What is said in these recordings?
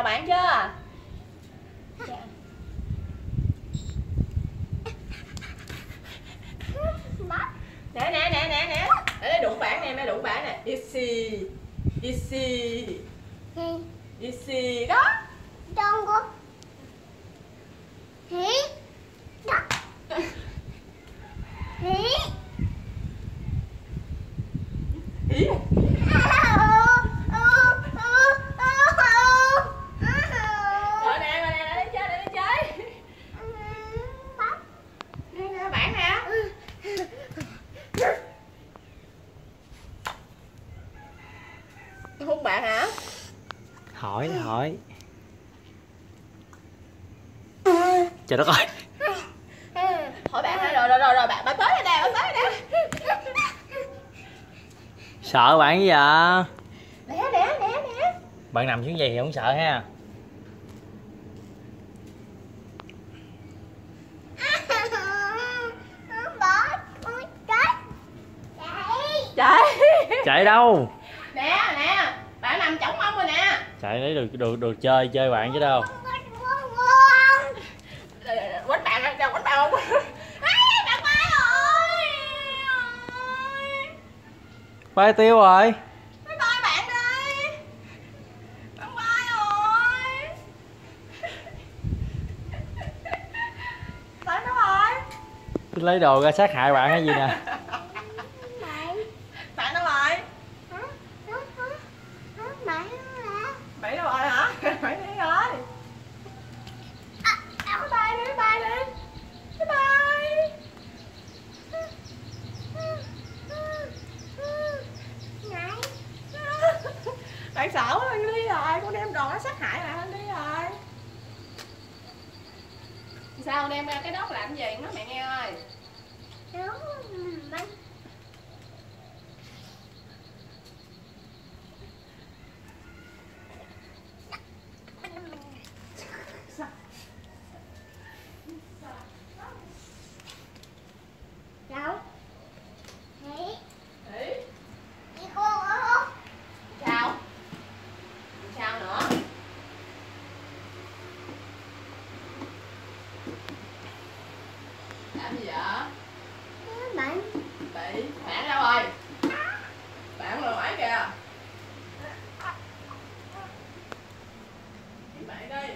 chào bạn chưa? Nè nè nè nè nè. Để đụng bạn nè, mẹ đụng bạn nè. Easy. Easy. Easy đó. Don't go. Hí. Hí. Ý. Rồi nè, để chơi, để chơi. Nè, bạn nè. Hút bạn hả? Hỏi. Trời đất ơi. Hỏi bạn hả? Rồi bạn tới đây nè, bạn tới đây nè. Sợ bạn gì vậy? Nè. Bạn nằm xuống vậy thì không sợ ha. Chạy đâu? Nè, bạn nằm chỏng ông rồi nè. Chạy lấy đồ chơi bạn chứ đâu. Quánh bạn ra, quánh bạn không? Bạn bay rồi. Bay tiêu rồi. Bye bye bạn đi. Bạn bay rồi. Bạn đâu rồi? Tôi lấy đồ ra sát hại bạn hay gì nè. Bạn đâu rồi? Bạn đâu rồi hả? Bạn đi rồi. Bye bye. Bạn sợ quá, bạn đi rồi. Con đem đồ nó sát hại bạn, đi rồi. Sao đem ra cái đốt làm gì? Nói mẹ nghe ơi. Sao nữa? Làm gì vậy? Bị bạn đâu rồi? Bạn ngồi ngoài kìa. Kiếm bạn đi.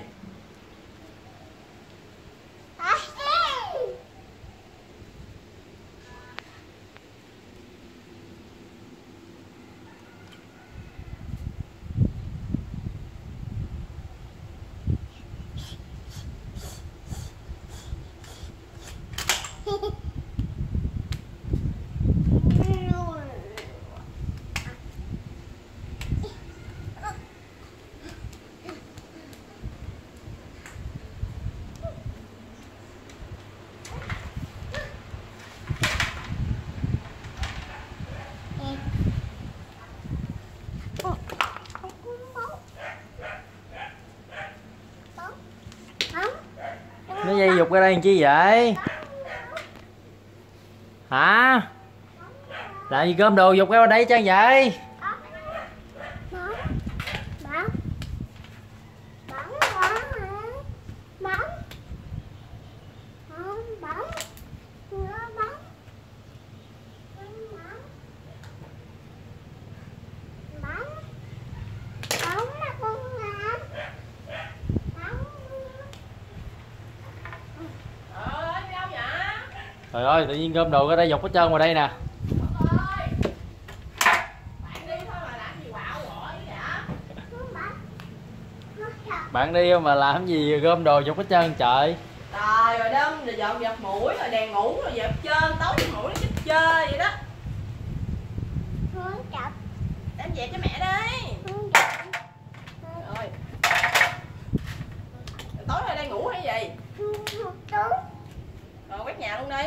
Nó dây dục ra đây làm chi vậy? Hả? Làm gì gom đồ dục ra đây chăng vậy? Trời ơi, tự nhiên gom đồ ra đây dục hết trơn vào đây nè. Bạn đi mà làm gì gom đồ dục hết trơn trời. Trời rồi đâm rồi dọn dẹp mũi rồi đèn ngủ rồi dẹp trơn tối mũi nó chết chơi vậy đó. Em dẹp cho mẹ đi. Rồi. Tối nay đang ngủ hay gì? Rồi quét nhà luôn đi.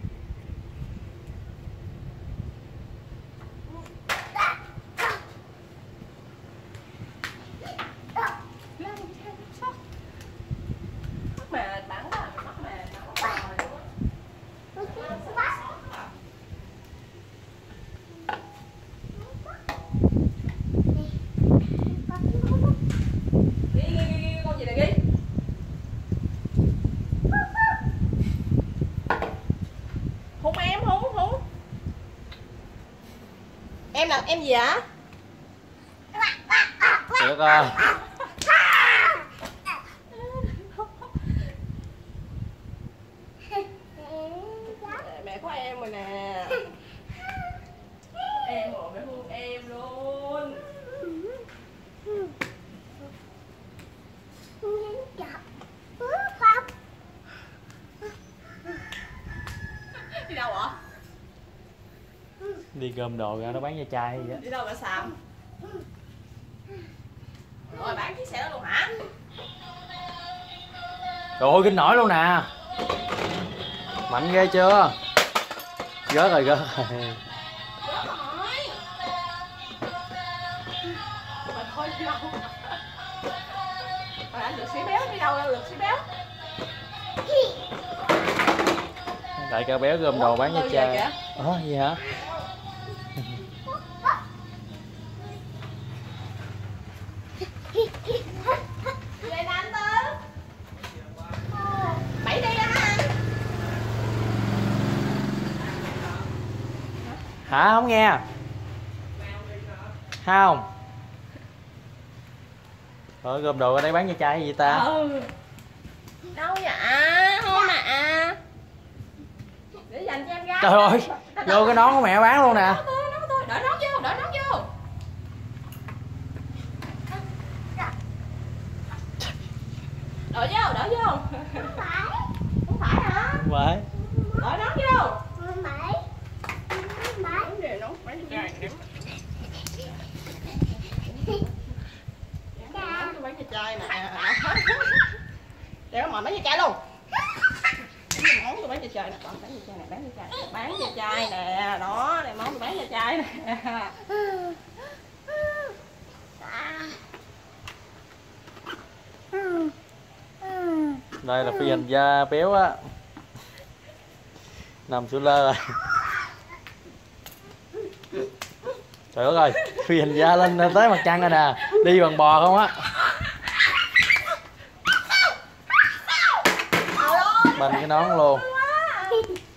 Mệt bắn quá, mất mệt rồi. em gì ạ? Trời đất ơi. Mẹ có em rồi nè. Em rồi, mẹ thương em luôn. Đi đâu ạ? Đi gom đồ ra nó bán ve chai vậy á. Đi đâu mà Sam? Rồi bán chiếc xe đó luôn hả? Trời ơi, kinh nổi luôn nè. Mạnh ghê chưa? Rớt rồi, rớt rồi. Rớt rồi. Mà thôi đi đâu? Mà anh Lực Sĩ Béo đi đâu đâu Lực Sĩ Béo? Đại ca béo gom đồ bán ve chai. Gì hả? Lên anh Tư. Bảy đi anh. Hả? Không nghe. Không. Rồi gom đồ ở đây bán ve chai gì ta? Đâu vậy? Không mà. Để dành cho em gái. Trời ơi, vô cái nón của mẹ bán luôn nè. Đỡ nón vô, đỡ nón vô. Đỡ vô, đỡ vô. Không phải hả? Không phải. Đỡ nón vô. Bán cái chai nè. Để mời bán cái chai luôn. Món tôi bán cái chai nè, bán cái chai nè, bán cái chai. Bán cái chai nè, đó, đây món tôi bán cái chai nè. Đây là phi hành gia béo á. Nằm sủi lơ rồi. Trời đất ơi, phi hành gia lên tới mặt trăng rồi nè. Đi bằng bò không á. Bành cái nón luôn.